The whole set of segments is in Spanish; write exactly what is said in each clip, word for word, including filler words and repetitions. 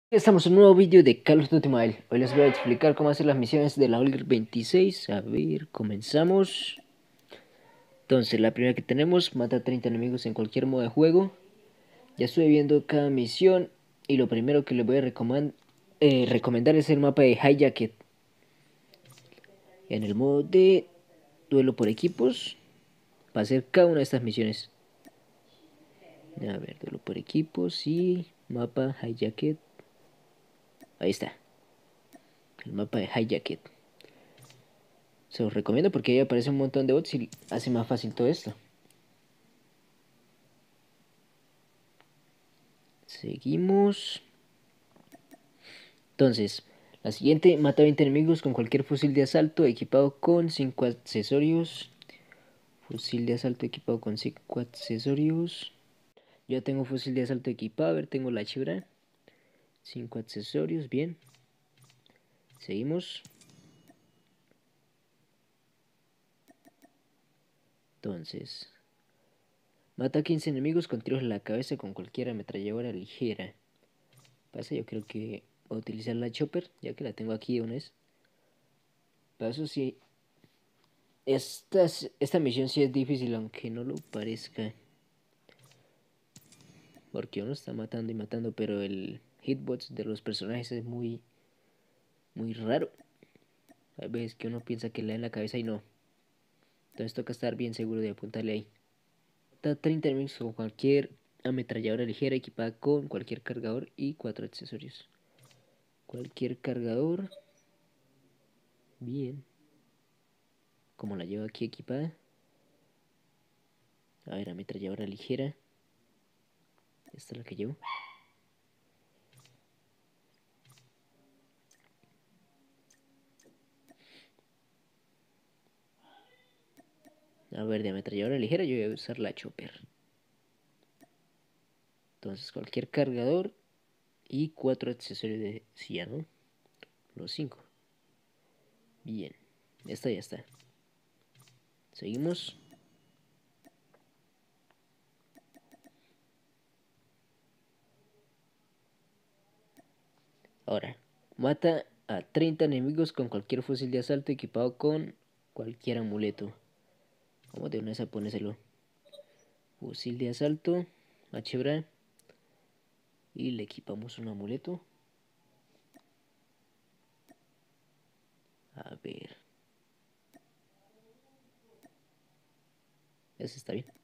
Estamos en un nuevo vídeo de Call of Duty Mobile. Hoy les voy a explicar cómo hacer las misiones de la Olger veintiséis. A ver, comenzamos. Entonces, la primera que tenemos, mata treinta enemigos en cualquier modo de juego. Ya estoy viendo cada misión y lo primero que les voy a recomend eh, recomendar es el mapa de Hijacket. En el modo de duelo por equipos, para hacer cada una de estas misiones. A ver, duelo por equipos y mapa Hijacket. Ahí está, el mapa de Hijacket. Se los recomiendo porque ahí aparece un montón de bots y hace más fácil todo esto. Seguimos. Entonces, la siguiente, mata veinte enemigos con cualquier fusil de asalto equipado con cinco accesorios. Fusil de asalto equipado con cinco accesorios. Yo tengo fusil de asalto equipado, a ver, tengo la chibra. cinco accesorios, bien. Seguimos. Entonces, mata quince enemigos con tiros en la cabeza con cualquier ametralladora ligera. Pasa, yo creo que voy a utilizar la chopper, ya que la tengo aquí de una vez. Paso, sí. Esta, esta misión sí es difícil, aunque no lo parezca. Porque uno está matando y matando, pero el hitbox de los personajes es muy, muy raro. Hay veces que uno piensa que le da en la cabeza y no. Entonces toca estar bien seguro de apuntarle ahí. Está treinta enemigos con cualquier ametralladora ligera equipada con cualquier cargador y cuatro accesorios. Cualquier cargador. Bien. Como la llevo aquí equipada. A ver, ametralladora ligera. Esta es la que llevo. A ver, de ametralladora ligera yo voy a usar la chopper. Entonces cualquier cargador y cuatro accesorios de silla, ¿no? Los cinco. Bien, esta ya está. Seguimos. Ahora, mata a treinta enemigos con cualquier fusil de asalto equipado con cualquier amuleto. Vamos de una vez a ponérselo. Fusil de asalto, H-Bra. Y le equipamos un amuleto. A ver. Ese está bien.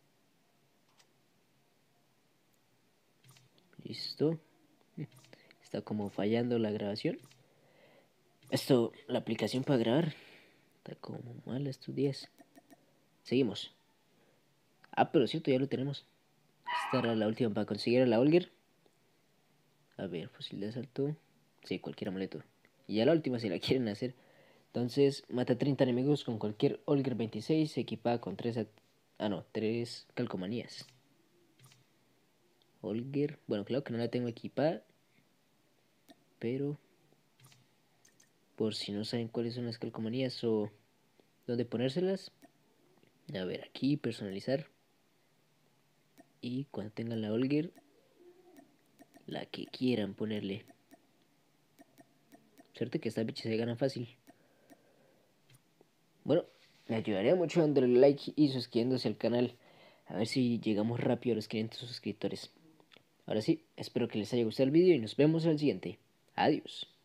Listo. Está como fallando la grabación. Esto, la aplicación para grabar. Está como mal estos días. Seguimos. Ah, pero cierto, ya lo tenemos. Esta era la última para conseguir a la Olger. A ver, fusil de asalto. Sí, cualquier amuleto. Y ya la última si la quieren hacer. Entonces, mata treinta enemigos con cualquier Olger veintiséis equipada con tres... Ah, no, tres calcomanías. Olger... Bueno, claro que no la tengo equipada. Pero... por si no saben cuáles son las calcomanías o dónde ponérselas. A ver, aquí, personalizar. Y cuando tengan la Olger, la que quieran ponerle. Suerte que estas bichas se ganan fácil. Bueno, me ayudaría mucho dándole like y suscribiéndose al canal. A ver si llegamos rápido a los quinientos suscriptores. Ahora sí, espero que les haya gustado el vídeo y nos vemos en el siguiente. Adiós.